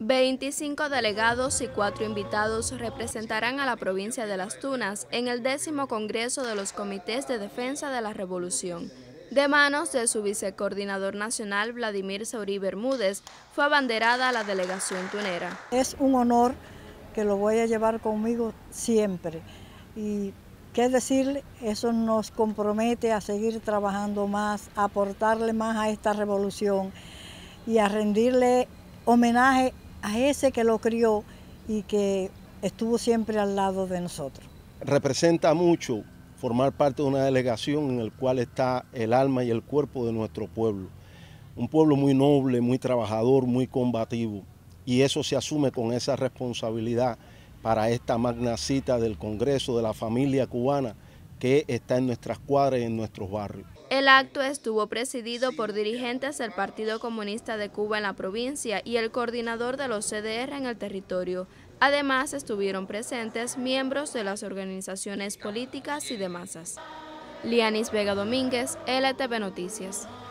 25 delegados y 4 invitados representarán a la provincia de Las Tunas en el 10º Congreso de los Comités de Defensa de la Revolución. De manos de su vicecoordinador nacional, Vladimir Saurí Bermúdez, fue abanderada la delegación tunera. Es un honor que lo voy a llevar conmigo siempre. Y qué decirle, eso nos compromete a seguir trabajando más, a aportarle más a esta revolución y a rendirle homenaje a ese que lo crió y que estuvo siempre al lado de nosotros. Representa mucho formar parte de una delegación en la cual está el alma y el cuerpo de nuestro pueblo. Un pueblo muy noble, muy trabajador, muy combativo. Y eso se asume con esa responsabilidad para esta magna cita del Congreso de la familia cubana que está en nuestras cuadras y en nuestros barrios. El acto estuvo presidido por dirigentes del Partido Comunista de Cuba en la provincia y el coordinador de los CDR en el territorio. Además, estuvieron presentes miembros de las organizaciones políticas y de masas. Lianis Vega Domínguez, LTV Noticias.